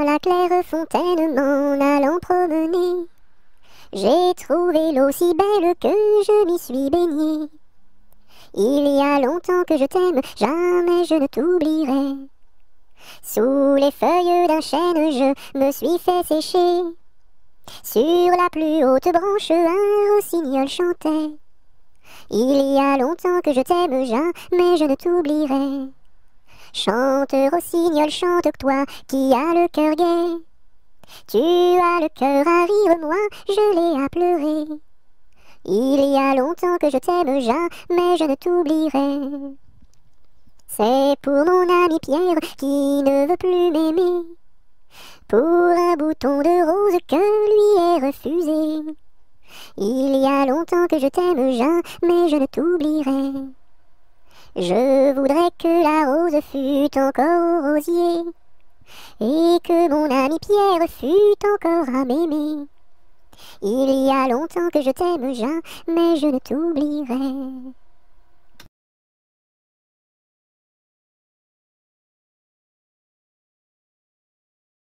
la claire fontaine m'en allant promener, j'ai trouvé l'eau si belle que je m'y suis baignée. Il y a longtemps que je t'aime, jamais je ne t'oublierai. Sous les feuilles d'un chêne, je me suis fait sécher. Sur la plus haute branche, un rossignol chantait. Il y a longtemps que je t'aime, jamais je ne t'oublierai. Chante, rossignol, chante, toi qui as le cœur gai. Tu as le cœur à rire, moi je l'ai à pleurer. Il y a longtemps que je t'aime, jamais je ne t'oublierai. C'est pour mon ami Pierre qui ne veut plus m'aimer, pour un bouton de rose que lui est refusé. Il y a longtemps que je t'aime, jamais je ne t'oublierai. Je voudrais que la rose fût encore au rosier, et que mon ami Pierre fût encore à m'aimer. Il y a longtemps que je t'aime, jamais je ne t'oublierai.